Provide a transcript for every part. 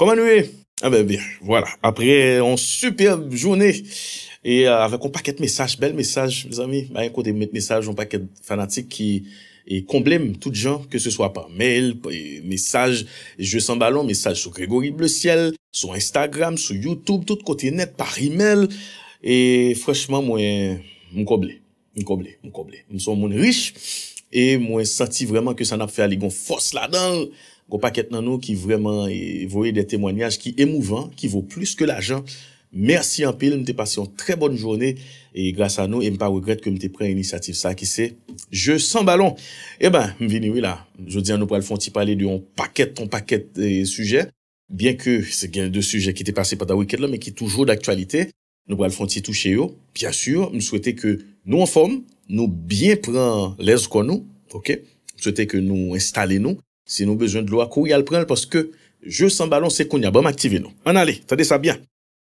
Comment nous est? Ah ben bien, voilà. Après une superbe journée et avec un paquet de messages, bel message, mes amis. Bah, un côté de messages, un paquet de fanatiques qui et comblème toutes gens, que ce soit par mail, message, jeux sans ballon, message sur Grégory Bleu Ciel, sur Instagram, sur YouTube, tout côté net, par email. Et franchement, moi, m'comblé. Nous sommes monde riche et moi senti vraiment que ça n'a fait aller gon force là-dedans. Gon paquet dans nous qui vraiment voyez des témoignages qui émouvants, qui vaut plus que l'argent. Merci en pile, m'te passé une très bonne journée et grâce à nous et m'pas regrette que m'te pris initiative ça qui c'est jeu sans ballon. Eh ben, m'vini oui là. Je dis à nous pour le font parler de un paquet de sujets, bien que c'est gain de sujets qui étaient passés pendant le week-end là mais qui toujours d'actualité. Nous pour le font toucher yo. Bien sûr, nous souhaiter que nous en forme, nous bien prendre les qu'on nous, OK? Souhaiter que nous installer nous, si nous besoin de l'eau à courir le prendre parce que jeu sans ballon c'est qu'on y a bon activer nous. En allez, attendez ça bien.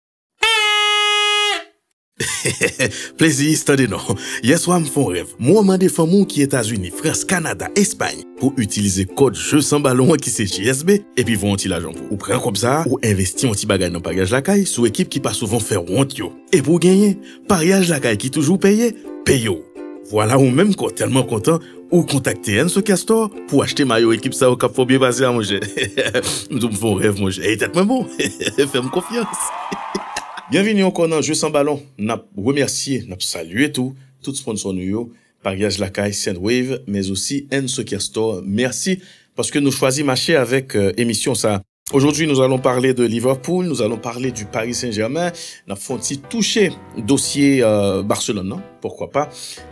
Plaisir, attendez non. Hier soir, me font rêve. Moi, demandé famille qui États-Unis, France, Canada, Espagne pour utiliser code jeu sans ballon qui c'est GSB et puis vont l'argent pour ou prendre comme ça ou investir un petit bagage dans bagage la caille sous équipe qui pas souvent faire honte yo. Et pour gagner, pariage la caille qui toujours payé, payo. Voilà ou même quand tellement content ou contacter Enso Castor pour acheter maillot équipe ça au cap faut bien passer à manger. Nous me font rêve manger. Et tête bon. Fais-moi confiance. Bienvenue encore dans Jeux sans ballon. N'a remercié, n'a salué tout sponsor nous, Pariage Lacaille, Sendwave, mais aussi Enso Castor. Merci parce que nous choisissons marcher avec émission ça. Aujourd'hui, nous allons parler de Liverpool, nous allons parler du Paris Saint-Germain, nous avons touché dossier Barcelone, non? Pourquoi pas?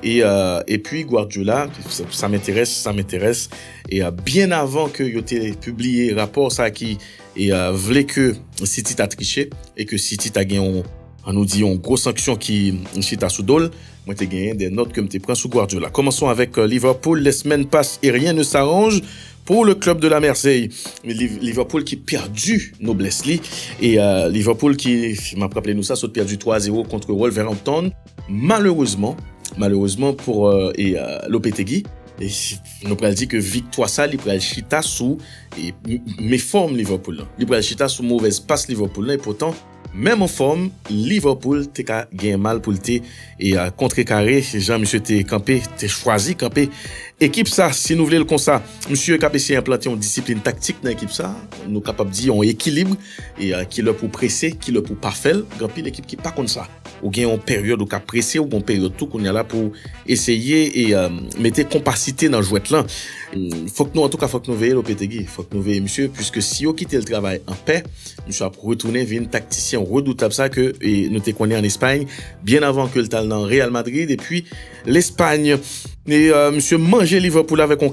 Et puis Guardiola, ça m'intéresse. Et bien avant que yo t'ait publié rapport ça qui voulait que City t'a triché et que City t'a gagné on nous dit une grosse sanction qui chita sous dol. Moi t'ai gagné des notes que m'te prend sous Guardiola. Commençons avec Liverpool, les semaines passent et rien ne s'arrange. Pour le club de la Marseille, Liverpool qui perdu noblesse li et Liverpool qui m'a rappelé nous ça saute perdu 3-0 contre Wolverhampton malheureusement pour Lopetegui et nous pral dit que victoire ça li pral chita sous et méforme Liverpool li pral chita sous mauvaise passe Liverpool et pourtant même en forme, Liverpool t'es gagné mal pour le et contrecarré, Jean-Monsieur t'es campé, t'es choisi campé. Équipe ça, si nous voulons le comme ça, monsieur KPC implanté une discipline tactique dans l'équipe ça, nous capable de dire on équilibre et qui le pour presser, qui le pour pas faire, grand pile l'équipe qui pas comme ça. Ou gagne une période où qu'a pressé ou une période tout qu'on y a là pour essayer et mettre compacité dans jouet là. Faut que nous veiller Lopetegui, faut que nous veiller monsieur puisque si on quitte le travail en paix, monsieur a retourner vers un tacticien redoutable ça que nous te connaît en Espagne bien avant que le talent Real Madrid et puis l'Espagne et monsieur manger Liverpool avec un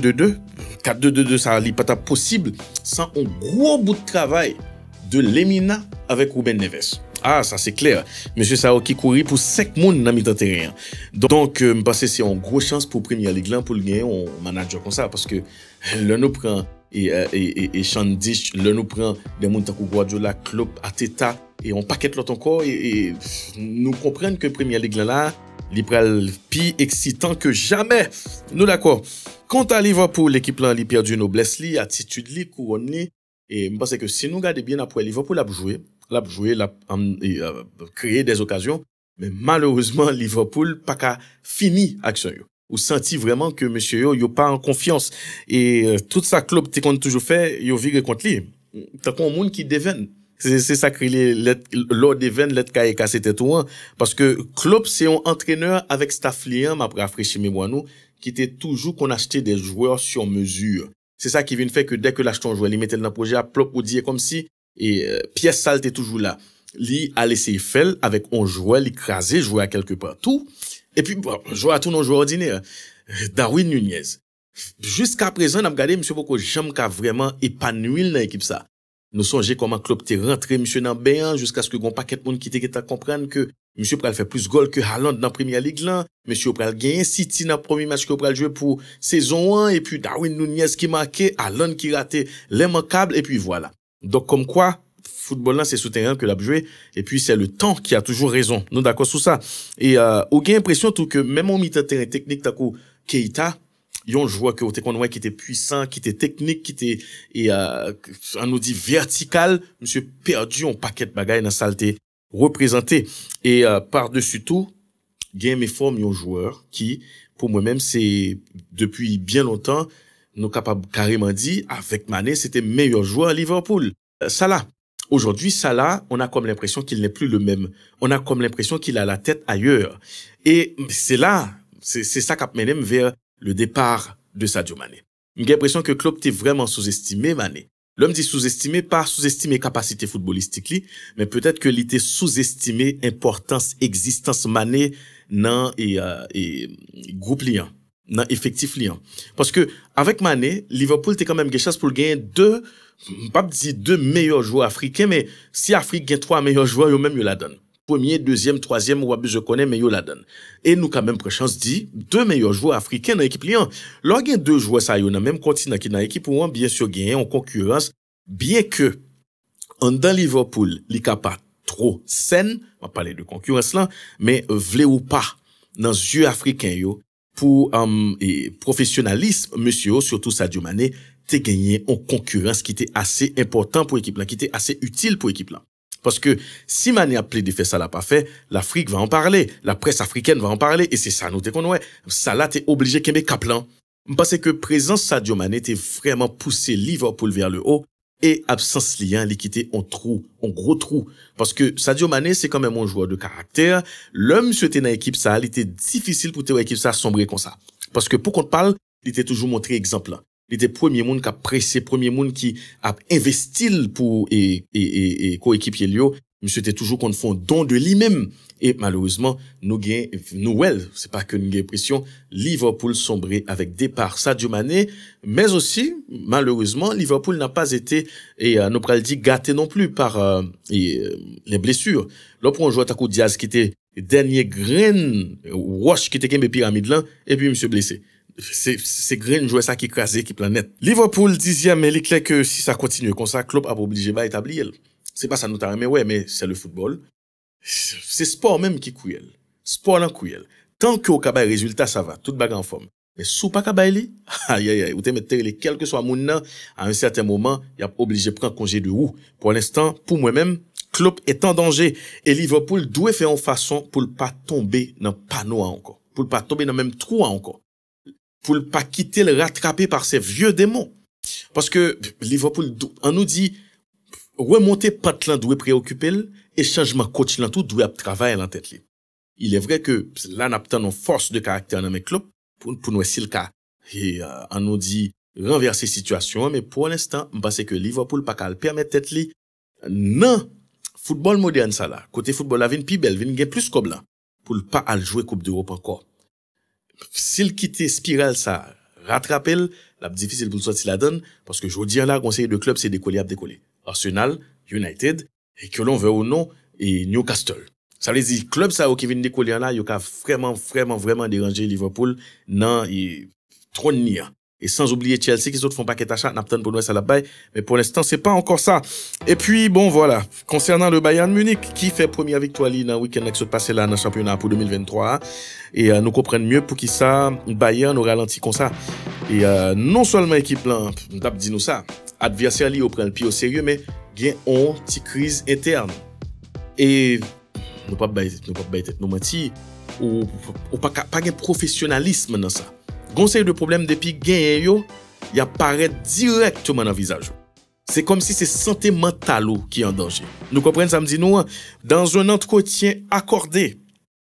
4-2-2 ça n'est pas possible sans un gros bout de travail de Lemina avec Ruben Neves. Ah, ça c'est clair. Monsieur Sao qui courit pour 5 moun dans mi-temps terrain. Donc, je pense que c'est une grosse chance pour Premier League là pour gagner un manager comme ça parce que le nous prend et Chandich, le nous prend des moun tankou Guardiola, Klopp, Arteta et on paquette l'autre encore et nous comprenons que Premier League là li pral pi excitant que jamais. Nous d'accord. Quant à Liverpool, l'équipe là li perdu noblesse li, attitude li, couronne li et je pense que si nous regardons bien après Liverpool a joué, créé des occasions, mais malheureusement Liverpool pas qu'à fini action yo. Ou senti vraiment que monsieur yo pas en confiance et toute sa club t'es qu'on toujours fait, yo viré contre lui. T'as qu'on monde qui devine. C'est ça que l'ordre devine let ka casser tête ou parce que club c'est un entraîneur avec staff liant m'a rafraîchi mémoire nous qui était toujours qu'on achetait des joueurs sur mesure. C'est ça qui vient faire que dès que l'acheteur joueur il mettait dans le projet à plop ou dire comme si et pièce sale était toujours là. Li a laissé faire avec un joueur l'écraser jouer à quelque part tout et puis bon, jouer à tout non joueur ordinaire Darwin Nunez. Jusqu'à présent n'a regardé monsieur Boko jamais qu'a vraiment épanoui dans l'équipe ça. Nous songeons comment club t'est rentré monsieur dans bain jusqu'à ce que gon paquet monde qui t'a comprendre que monsieur pral faire plus goal que Haaland dans Premier League là, monsieur pral gagner City dans premier match que pral jouer pour saison 1 et puis Darwin Nunez qui marqué, Haaland qui raté l'immanquable et puis voilà. Donc comme quoi football là c'est souterrain que l'a joué et puis c'est le temps qui a toujours raison. Nous d'accord sur ça. Et on a l'impression tout que même en mi-temps terrain technique takou Keita yon joueur que te connaît qui était puissant, qui était technique, qui était on nous dit vertical, monsieur perdu un paquet de bagages dans saleté représenté et par-dessus tout, gain mes formes yon joueur qui pour moi-même c'est depuis bien longtemps nous capable carrément dit avec Mané c'était meilleur joueur à Liverpool. Salah aujourd'hui, Salah, on a comme l'impression qu'il n'est plus le même. On a comme l'impression qu'il a la tête ailleurs. Et c'est là, c'est ça qui a mené vers le départ de Sadio Mané. J'ai l'impression que Klopp t'est vraiment sous-estimé Mané. L'homme dit sous-estimé, pas sous-estimé capacité footballistique li, mais peut-être que l'était sous-estimé importance, existence Mané dans et groupe liant, dans effectif liant. Parce que avec Mané, Liverpool t'es quand même quelque chose pour gagner pas dire deux meilleurs joueurs africains, mais si Afrique gagne trois meilleurs joueurs, yo même yo la donne. Premier, deuxième, troisième, ou je connais, mais yo la donne. Et nous, quand même, chance dit, deux meilleurs joueurs africains dans l'équipe liant. Lors il y a deux joueurs, ça, yo, dans même continent qui dans l'équipe, ou bien sûr, gagné en concurrence, bien que, en dans Liverpool, li pas trop saine, on va parler de concurrence là, mais, vle ou pas, dans les yeux africains, yo, pour, et professionnalisme, monsieur, surtout Sadio Mané, t'es gagné en concurrence qui était assez important pour l'équipe là, qui était assez utile pour l'équipe là. Parce que si Mané a plaidé faire ça l'a pas fait, l'Afrique va en parler, la presse africaine va en parler, et c'est ça nous te qu'on ouais. Ça là t'es obligé qu'aimer Kaplan. Parce que présence Sadio Mané t'es vraiment poussé Liverpool vers le haut, et absence liant l'équité en trou, en gros trou. Parce que Sadio Mané c'est quand même un joueur de caractère. L'homme se dans l'équipe ça, il était difficile pour te équipe ça sombrer comme ça. Parce que pour qu'on te parle, il était toujours montré exemple là. Il était premier monde qui a pressé, premier monde qui a investi pour coéquipier Lio. Monsieur était toujours qu'on fait un don de lui-même. Et malheureusement, c'est pas que nous gagnons pression, Liverpool sombré avec départ Sadio Mané, mais aussi, malheureusement, Liverpool n'a pas été, nous pourrions le dire, gâté non plus par, les blessures. Là, pour un joueur Takou Diaz qui était dernier grain, Wash qui était game pyramide là, et puis monsieur blessé. C'est Green jouer ça qui crasé qui planète. Liverpool 10e, mais il est clair que si ça continue comme ça, Klopp a obligé de établir. C'est pas ça nous t'a mais ouais, mais c'est le football. C'est sport même qui couille. Sport en couille. Tant que au cabay résultat ça va, toute bagarre en forme. Mais sous pas cabay li, aïe aïe aïe, ou te mettre les quel que soit moun nan, à un certain moment, il a obligé de prendre congé de ou. Pour l'instant, pour moi-même, Klopp est en danger et Liverpool doit faire en façon pour ne pas tomber dans panneau encore, pour ne pas tomber dans même trou encore. Pour ne pas quitter le rattraper par ces vieux démons. Parce que Liverpool, on nous dit, remonter Patlan doit préoccuper et changement coach là tout doit travailler en tête. Il est vrai que là, n'a pas une force de caractère dans mes clubs pour nous essayer le cas. Et on nous dit renverser situation, mais pour l'instant, je pense que Liverpool pas qu'à le permettre tête li. Non, football moderne ça là. Côté football la vin plus belle, vin gain plus comme là pour pas aller jouer Coupe d'Europe encore. S'il quitte spirale ça, rattraper, la difficile pour sortir la donne, parce que je dis là, conseiller de club, c'est décoller à décoller. Arsenal, United, et que l'on veut ou non, et Newcastle. Ça veut dire, club ça, qui vient décoller là, il y a vraiment déranger Liverpool, non, il trop de nia. Et sans oublier Chelsea, qui autres font paquet d'achat, n'attendent pour nous ça la baille, mais pour l'instant, c'est pas encore ça. Et puis, bon, voilà. Concernant le Bayern Munich, qui fait première victoire dans le week-end qui se passe là dans le championnat pour 2023, et nous comprennent mieux pour qui ça, Bayern nous ralentit comme ça. Et non seulement l'équipe là, dit nous ça, adversaire li, prend le pied au sérieux, mais il y a une petite crise interne. Et nous pas tête nous mentir, ou pas de professionnalisme dans ça. Conseil de problème depuis gain yo, il apparaît directement dans le visage. C'est comme si c'est santé mentale qui est en danger. Nous comprenons ça me dit nous dans un entretien accordé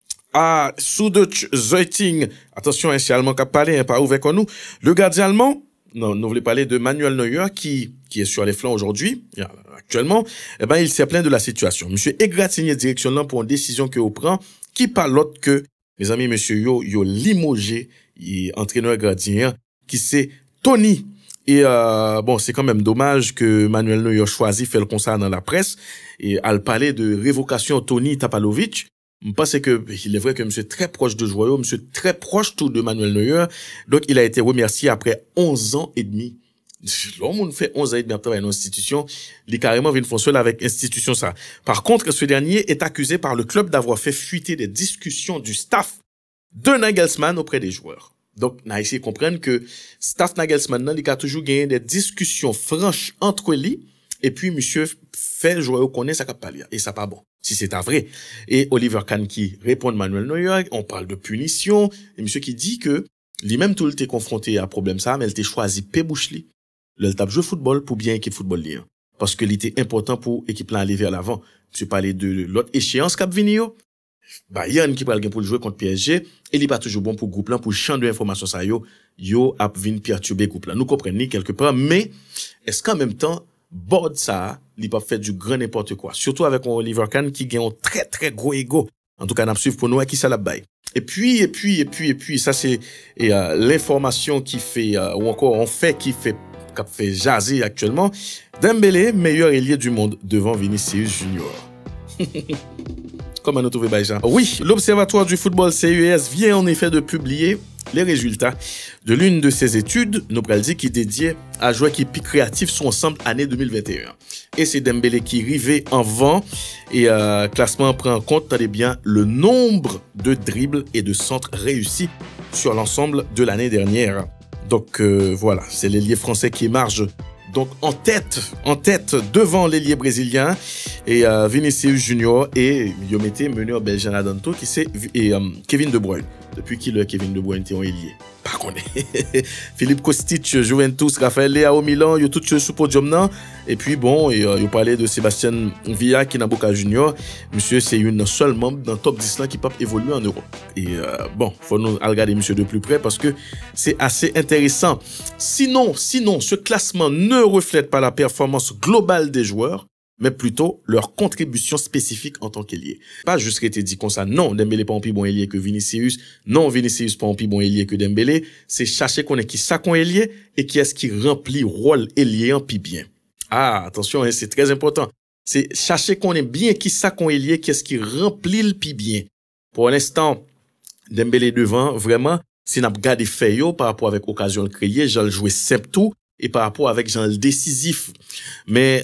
à Süddeutsche Zeitung. Attention, c'est allemand qui a parlé, pas ouvert comme nous. Le gardien allemand, non, nous voulons parler de Manuel Neuer qui est sur les flancs aujourd'hui, actuellement, eh ben il s'est plaint de la situation. Monsieur égratigné direction là pour une décision que vous prend qui parle l'autre que mes amis monsieur yo limogé entraîneur gardien qui c'est Tony. Et bon, c'est quand même dommage que Manuel Neuer choisi faire le concert dans la presse et à le parler de révocation Tony Tapalovic. Je pense que il est vrai que monsieur très proche de joueur, monsieur très proche tout de Manuel Neuer. Donc il a été remercié après 11 ans et demi. L'homme fait 11 ans et demi après une institution, il est carrément venu foncer avec institution ça. Par contre, ce dernier est accusé par le club d'avoir fait fuiter des discussions du staff de Nagelsmann auprès des joueurs. Donc, on a essayé de comprendre que staff Nagelsmann, il a toujours gagné des discussions franches entre lui, et puis monsieur fait joueur connaît ça pas lire, et ça pas bon. Si c'est vrai. Et Oliver Kahn qui répond Manuel Neuer, on parle de punition, et monsieur qui dit que lui-même tout le temps confronté à problème ça, mais il t'a choisi Pébouchli, le tape jouer football pour bien équipe football lien. Parce que il était important pour équipe là aller vers l'avant. Monsieur parlait de l'autre échéance cap venir. Bayern qui pral gen pour jouer contre PSG, et il pas toujours bon pour groupe là pour champ de information ça yo a vinn perturber groupe là. Nous comprenons quelque part, mais est-ce qu'en même temps board ça, il pas fait du grand n'importe quoi, surtout avec un Oliver Kahn qui gagne un très très gros ego. En tout cas, n'a suivre pour nous qui ça la baille. Et puis ça c'est l'information qui fait ou encore on fait qui fait jaser actuellement. Dembélé meilleur ailier du monde devant Vinicius Junior. Comment nous trouver ça? Oui, l'Observatoire du football CES vient en effet de publier les résultats de l'une de ses études, nous pral dit, qui dédiée à joueurs qui piquent créatifs sont ensemble année 2021. Et c'est Dembélé qui rivé en vent et classement prend en compte, tenez bien, le nombre de dribbles et de centres réussis sur l'ensemble de l'année dernière. Donc voilà, c'est l'ailier français qui émarge donc en tête devant l'ailier brésilien et Vinicius Junior et Yomete meneur belge Adanto qui c'est Kevin De Bruyne. Depuis qui le Kevin De Bruyne était en ailier. Pas qu'on est. Philippe Kostic, Juventus, Raphaël Leao Milan, yo tout sous podium nan. Et puis bon, yo parlait de Sébastien Villa qui n'a Boca Junior. Monsieur, c'est une seule membre dans top 10 là qui peut évoluer en Europe. Et bon, faut nous regarder monsieur de plus près parce que c'est assez intéressant. Sinon, ce classement ne reflète pas la performance globale des joueurs, mais plutôt leur contribution spécifique en tant qu'ailier. Pas juste que t'es dit comme ça, non, Dembélé pas un plus bon ailier que Vinicius, non, Vinicius pas un plus bon ailier que Dembélé, c'est chercher qu'on est qui ça qu'on ailier et qui est-ce qui remplit rôle ailier en plus bien. Ah, attention, c'est très important. C'est chercher qu'on est bien qui ça qu'on ailier, qui est-ce qui remplit le plus bien. Pour l'instant, Dembélé devant, vraiment, si n'a pas gardé fait par rapport avec occasion de créer, j'ai joué simple tout, et par rapport avec Jean le décisif. Mais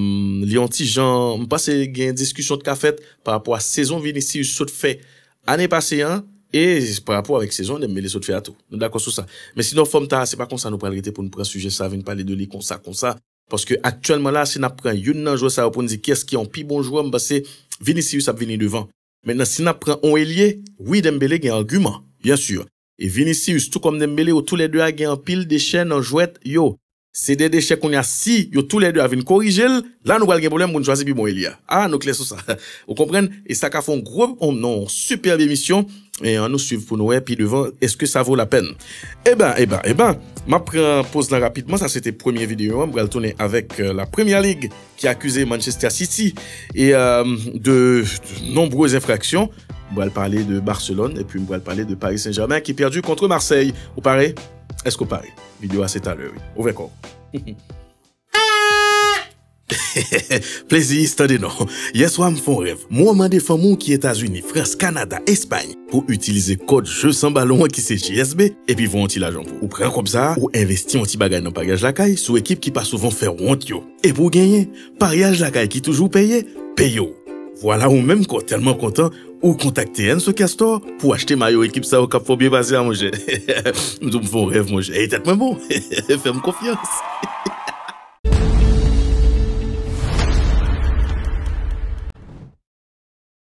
Lionti Jean, me passe une discussion de café par rapport à saison Vinicius saute fait année passée hein, et par rapport avec saison Dembélé saute fait à tout. Nous d'accord sur ça. Mais sinon forme ta c'est pas comme ça nous parler pour nous prendre sujet ça, venir parler de lui comme ça parce que actuellement là si n'a prend une nan joueur ça pour nous dire qu'est-ce qui est un plus bon joueur parce que Vinicius a venir devant. Maintenant si n'a prend un ailier, oui Dembélé a un argument, bien sûr. Et Vinicius tout comme Dembélé tous les deux a gagné en pile des chaînes en jouette yo. C'est des déchets qu'on a si yo tous les deux viennent corriger là nous va avoir un problème pour choisir bon Elia. Ah nous clair sur ça. Vous comprenez et ça qu'a fait un gros non superbe émission et on nous suivre pour nous et puis devant est-ce que ça vaut la peine. Eh ben m'a prend pause là rapidement ça c'était première vidéo on va tourner avec la Premier League qui a accusé Manchester City et de nombreuses infractions. On va parler de Barcelone et puis on va parler de Paris Saint-Germain qui a perdu contre Marseille. Vous parlez? Est-ce qu'on parle? Vidéo à cette heure, oui. Ouvrez quoi. Plaisir, attendez non. Hier soir, me font rêve. Moi, m'a des femmes qui États-Unis, France, Canada, Espagne, pour utiliser code jeu sans ballon qui c'est GSB, et puis vont l'argent pour. Ou prendre comme ça, ou investir un petit bagage dans bagage la caille, sous équipe qui pas souvent faire honte yo. Et pour gagner, pariage la caille qui toujours payé, payo. Voilà, ou même quand tellement content, ou contacter Enzo Castor pour acheter maillot équipe ça au cap faut bien basé à manger. Nous me font rêve manger. Et tête moi bon. Fais-moi confiance.